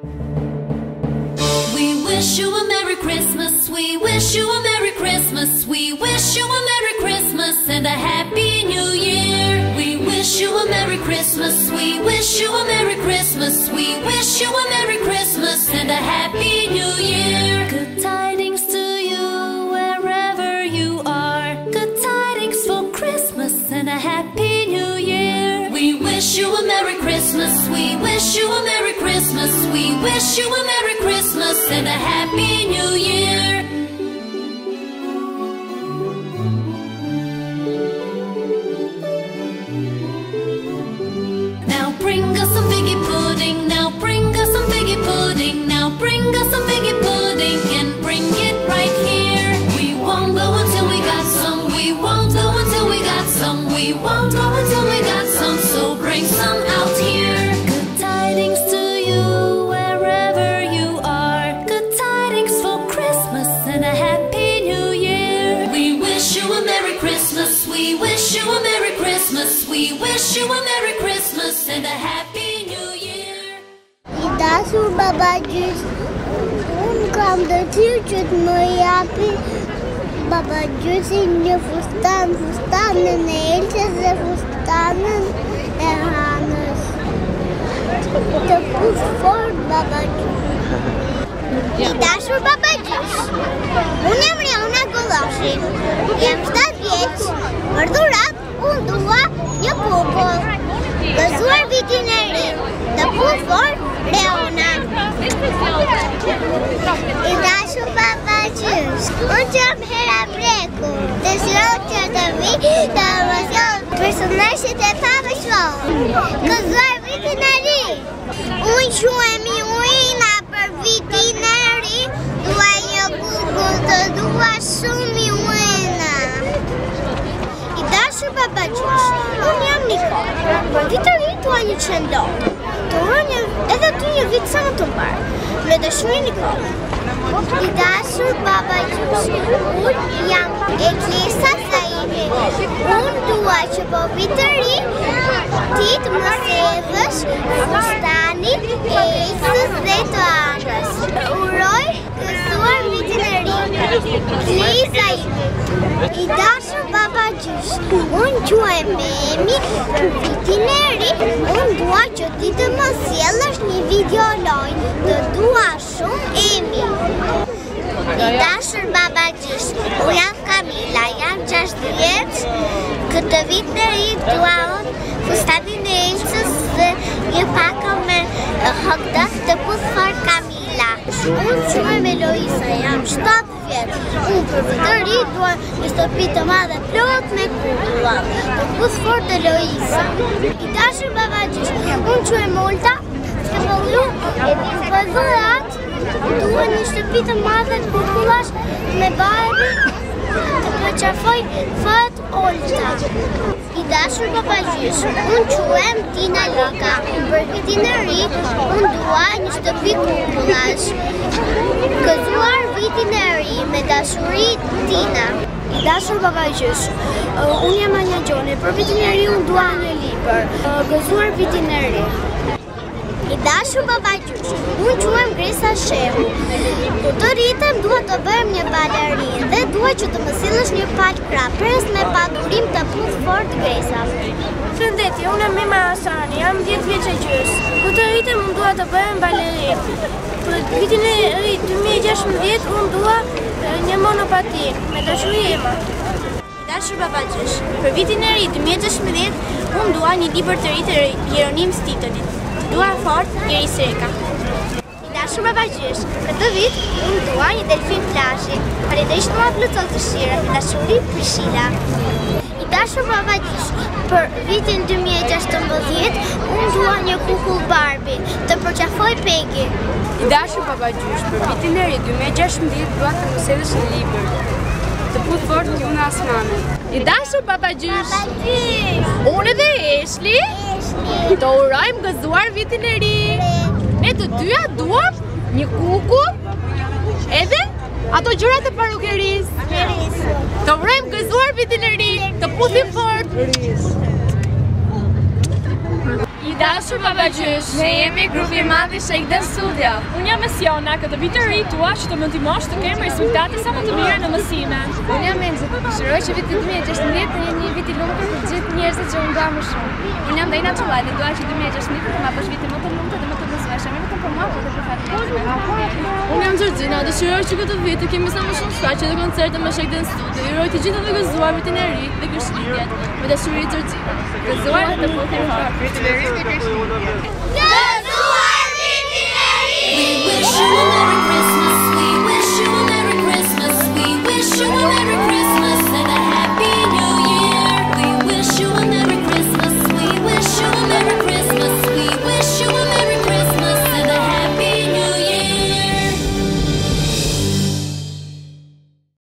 We wish you a Merry Christmas. We wish you a Merry Christmas. We wish you a Merry Christmas and a Happy New Year. We wish you a Merry Christmas. We wish you a Merry Christmas. We wish you a Merry Christmas and a Happy New Year. Good tidings to you wherever you are. Good tidings for Christmas and a Happy New Year. We wish you a Merry Christmas. We wish you a Merry Christmas. We wish you a Merry Christmas and a Happy New Year. Now bring us some figgy pudding. Now bring us some figgy pudding. Now bring us some figgy pudding and bring it right here. We won't go until we got some. We won't go until we got some. We won't go until we got some. So bring some out here. Good tidings to you wherever you are. Good tidings for Christmas and a Happy New Year. We wish you a Merry Christmas. We wish you a Merry Christmas. We wish you a Merry Christmas and a Happy New Year. Idasu babacığız. Kamdatıyor tutmayı yapı. Babacığız şimdi fustanın elçesi fustanın ehanız. Tıpkı for babacığız. Idasu babacığız. Una golosi. Jam 7 vërdurat unë dua një popull. Gëzuar vitin e ri, të bukur Leona. I dashur babacığız, unë jam hera preku. Dëshiroj që të vi të emocion personazhet e pamëshuar. Gëzuar vitin e ri. Unë quhemi Uina për vitin e ri. Dua një kukull, të dua shumë Uina. I dashur babacığız, unë jam Nikol. Për vitin e ri dua një qendor. Të uroj edhe ty një vit sa më të mbar. Me dashuri Nikol. I dashur babacığız, unë jam Eklesa Zaimi. Unë dua që po vit të ri ti të më sevësh fustanin e ecës dhe të anës. Uroj gëzuar vitin e ri. Eklesa Zaimi. I dashur babacığız, unë quhem Emi për vitin e ri. Unë dua që ti të më sjellësh një video lojë. Të dua shumë Emi. I dashur babacığız, unë jam Kamila, jam 6 vjeç. Këtë vit në ri dua unë fustanin e elçës dhe një paka me hot dog të bukur Kamila. Unë quhem Eloisa, jam 7 vjeç. Unë për vit të ri dua një shtëpi të madhe plot me kukulla. Të bukur Eloisa. I dashur babacığız, unë quhem Olta, për dhërat dua një shtëpi të madhe kukullash me Barbie të përqafoj fat Olta. I dashur babacığız, unë quhem Tina Lika. Për vitin e ri, unë dua një shtëpi kukullash. Gëzuar vitin e ri me dashuri Tina. I dashur babacığız, unë jam Anja Gjoni. Për vitin e ri, unë dua një libër. Gëzuar vitin e ri. I dashur babacığız, unë quhem Gresa Shehu. Ku të rritem dua të bëhem një balerinë dhe dua që të më sjellësh një palë krapres me padurim të fort Gresa. Shëndetje, unë jam Mima Hasani, jam 10 vjeç e gjys. Ku të rritem unë dua të bëhem balerinë. Për vitin e ri 2016 unë dua një monopati me dashuri Ema. I dashur babacığız, për vitin e ri 2016 unë dua një libër të ri të Jeronim Stitolit. Dua fort Jeri Sreka. I dashur babacığız, këtë vit unë dua një delfin plazhi. Faleminderit më plotëson dëshirën me dashuri Prishila. I dashur babacığız, për vitin 2016 unë dua një kukull Barbie të përqafoj Peggy. I dashur babacığız, për vitin e ri 2016 dua të më sjellësh një libër të bukur Juna Asmani. I dashur babacığız, unë dhe Eshli të urojmë gëzuar vitin e ri. Ne të dyja duam një kukull edhe ato gjërat e parukerisë. Të urojmë gëzuar vitin e ri, të puthim fort. I dashur babagjysh, ne jemi grupi I madh I Shake Dance Studio. Unë jam Siona, këtë vit të ri tua që të më ndihmosh të kem rezultate sa më të mira në mësime. Unë jam Enzo, dëshiroj që viti 2016 të jenë një vit I lumtur për të gjithë njerëzit që unë dua më shumë. Unë jam Dajna Çullaj dhe dua që 2016 të ma bësh viti më të lumtur dhe më të gëzueshëm, jo vetëm për mua, por edhe për familjen. Unë jam Gjorgjina, dëshiroj që këtë vit të kemi sa më shumë shfaqje dhe koncerte me Shake Dance Studio. Uroj të gjithë të gëzuar vitin e ri dhe Krishtlindjet me dashuri Gjorgjina. Gëzuar dhe të futur fort. Vitin e ri dhe Krishtlindjet. Gëzuar vitin e ri! We wish you a Merry Christmas.